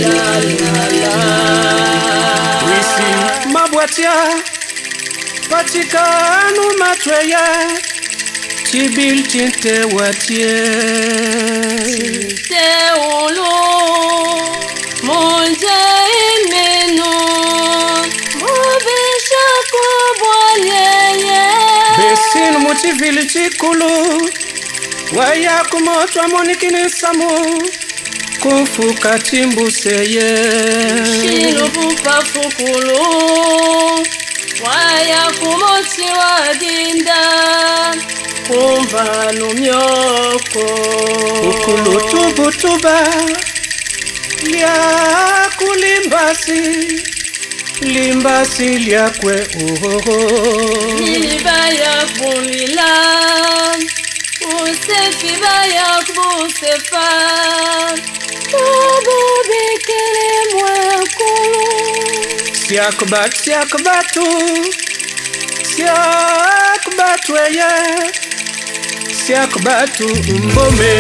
Wisi mabwatia patikanu matweye Tibil tinte watie Tinte olo Monje imeno Mobisha kubwaleye Besin mutivili chikulu Waya kumotwa monikini samu Kufuka timbuseye Shino bupa fukulu Waya kumoti wadinda Kumva numyoko Ukulu tubutuba Lia kulimbasi Limbasi liakwe uhoho Nilibaya kulila Usefi baya kusefa Tubu bikere mwekulu Siakbatu Siakbatu Siakbatu mbome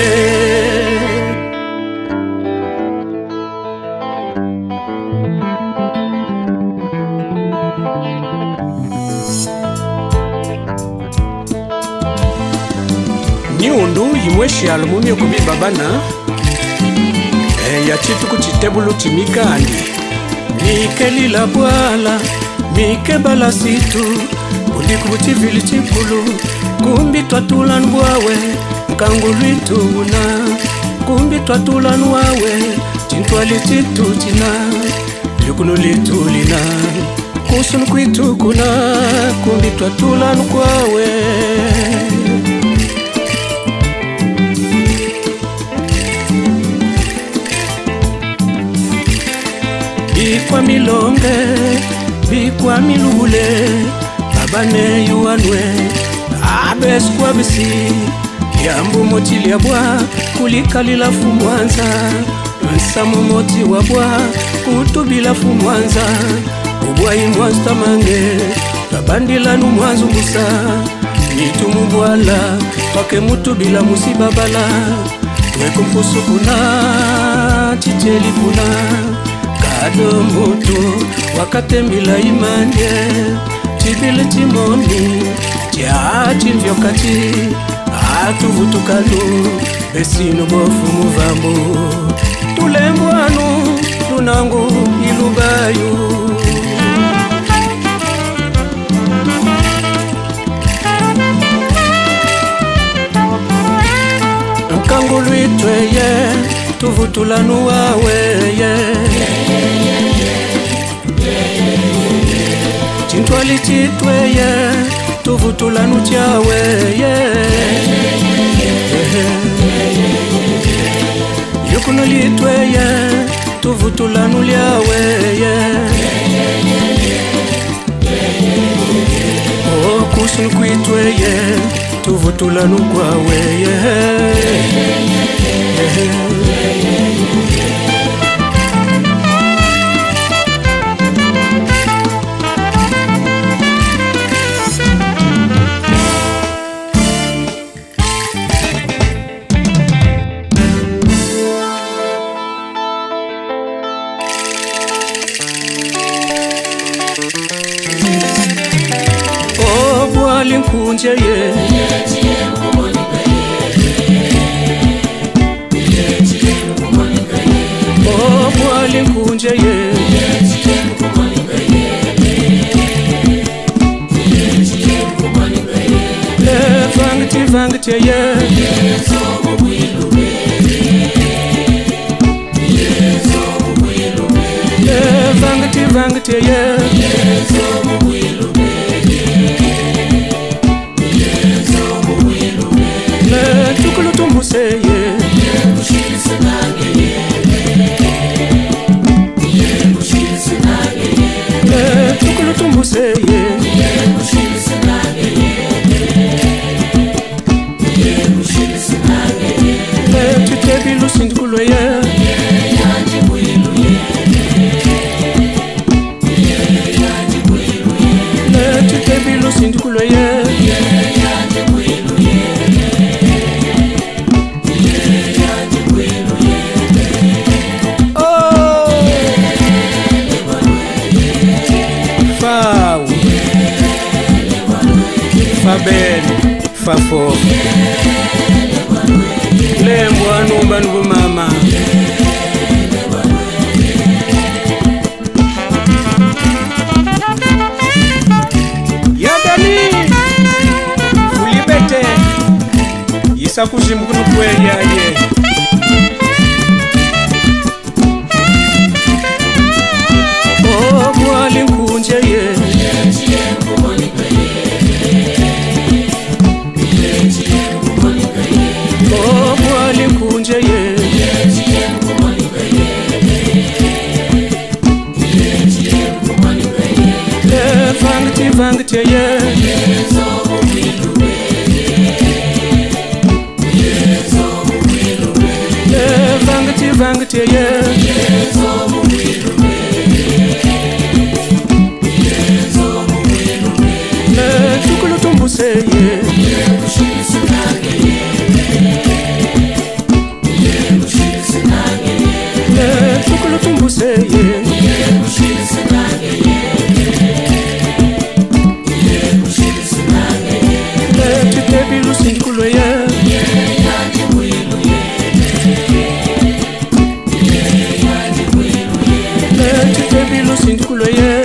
Niundu yimweshi alumumye kubibabana ya chituku chitebulu timikandi Mike lila bwala, mike balasitu Ulikubuti vili chikulu Kumbi twatula nwawe, mkangulu ituna Kumbi twatula nwawe, chintwali chituchina Yukunu litulina, kusunu kwitukuna Kumbi twatula nwawe Bikwa milonge, bikwa milule Babane yuanwe, abeskwa bisi Yambu moti liabwa, kulikalila fumwanza Nsamu moti wabwa, kutubila fumwanza Ubwa imwasta mange, babandila numwanzu musa Nitumu bwala, pake mutubila musibabala Twekumpusu kuna, chicheli kuna Kado mutu wakatembila imanye Tibile timoni Tiati mvyokati Atuvutukanu Besinu bofu muvambu Tulembwanu Tunangu ilubayu Nkangulu itweye Tuvutulanu waweye Chintwali chitweye Tuvutulanu chaweye Yukunu litweye Tuvutulanu liaweye Kusunu kwitweye Tuvutulanu kwaweye Kunje ye Oh bwali kunje ye Vangti ye Vangti ye Tukulu tumuseye Tukulu tumuseye Tutebilu sindikulo ye sakuzimu kuno kweyaye oh mwali nkunje ye oh mwali nkunje ye vangti ye vangti ye tukulu tumbuse ye tukulu tumbuse ye Sinkulo ye